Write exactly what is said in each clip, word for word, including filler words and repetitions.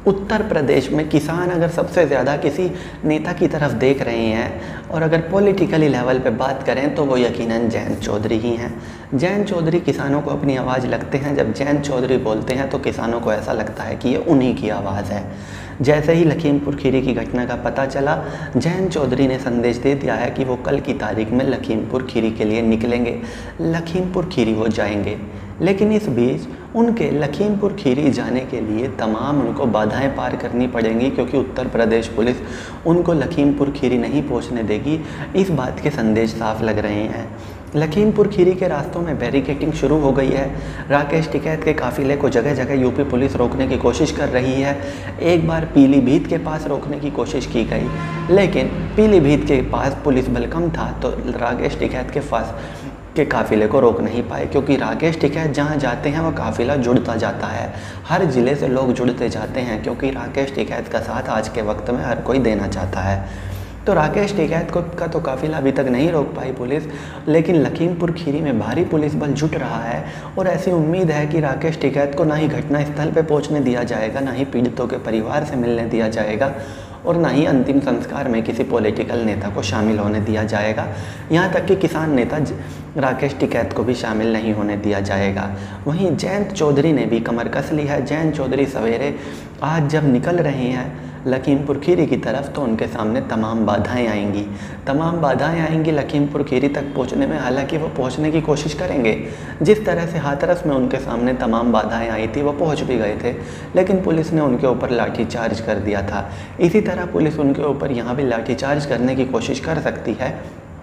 उत्तर प्रदेश में किसान अगर सबसे ज़्यादा किसी नेता की तरफ देख रहे हैं और अगर पॉलिटिकली लेवल पे बात करें तो वो यकीनन जयंत चौधरी ही हैं। जयंत चौधरी किसानों को अपनी आवाज़ लगते हैं। जब जयंत चौधरी बोलते हैं तो किसानों को ऐसा लगता है कि ये उन्हीं की आवाज़ है। जैसे ही लखीमपुर खीरी की घटना का पता चला, जयंत चौधरी ने संदेश दे दिया है कि वो कल की तारीख में लखीमपुर खीरी के लिए निकलेंगे, लखीमपुर खीरी वो जाएंगे। लेकिन इस बीच उनके लखीमपुर खीरी जाने के लिए तमाम उनको बाधाएं पार करनी पड़ेंगी, क्योंकि उत्तर प्रदेश पुलिस उनको लखीमपुर खीरी नहीं पहुंचने देगी। इस बात के संदेश साफ लग रहे हैं। लखीमपुर खीरी के रास्तों में बैरिकेटिंग शुरू हो गई है। राकेश टिकैत के काफिले को जगह जगह यूपी पुलिस रोकने की कोशिश कर रही है। एक बार पीलीभीत के पास रोकने की कोशिश की गई, लेकिन पीलीभीत के पास पुलिस बल कम था तो राकेश टिकैत के पास के काफ़िले को रोक नहीं पाए, क्योंकि राकेश टिकैत जहां जाते हैं वह काफ़िला जुड़ता जाता है। हर ज़िले से लोग जुड़ते जाते हैं, क्योंकि राकेश टिकैत का साथ आज के वक्त में हर कोई देना चाहता है। तो राकेश टिकैत को का तो काफ़िला अभी तक नहीं रोक पाई पुलिस, लेकिन लखीमपुर खीरी में भारी पुलिस बल जुट रहा है और ऐसी उम्मीद है कि राकेश टिकैत को ना ही घटनास्थल पर पहुँचने दिया जाएगा, ना ही पीड़ितों के परिवार से मिलने दिया जाएगा और ना ही अंतिम संस्कार में किसी पॉलिटिकल नेता को शामिल होने दिया जाएगा। यहाँ तक कि किसान नेता राकेश टिकैत को भी शामिल नहीं होने दिया जाएगा। वहीं जयंत चौधरी ने भी कमर कस ली है। जयंत चौधरी सवेरे आज जब निकल रहे हैं लखीमपुर खीरी की तरफ तो उनके सामने तमाम बाधाएं आएंगी तमाम बाधाएं आएंगी लखीमपुर खीरी तक पहुंचने में। हालांकि वो पहुंचने की कोशिश करेंगे। जिस तरह से हाथरस में उनके सामने तमाम बाधाएं आई थी वो पहुंच भी गए थे, लेकिन पुलिस ने उनके ऊपर लाठीचार्ज कर दिया था। इसी तरह पुलिस उनके ऊपर यहाँ भी लाठीचार्ज करने की कोशिश कर सकती है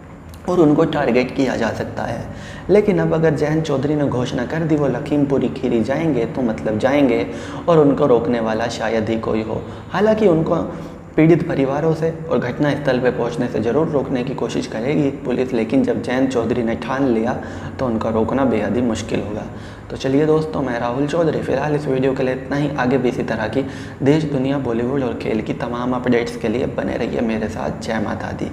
और उनको टारगेट किया जा सकता है। लेकिन अब अगर जयंत चौधरी ने घोषणा कर दी वो लखीमपुर खीरी जाएंगे तो मतलब जाएंगे और उनको रोकने वाला शायद ही कोई हो। हालांकि उनको पीड़ित परिवारों से और घटनास्थल पर पहुंचने से ज़रूर रोकने की कोशिश करेगी पुलिस, लेकिन जब जयंत चौधरी ने ठान लिया तो उनका रोकना बेहद ही मुश्किल होगा। तो चलिए दोस्तों, मैं राहुल चौधरी फिलहाल इस वीडियो के लिए इतना ही। आगे भी इसी तरह की देश दुनिया बॉलीवुड और खेल की तमाम अपडेट्स के लिए बने रहिए मेरे साथ। जय माता दी।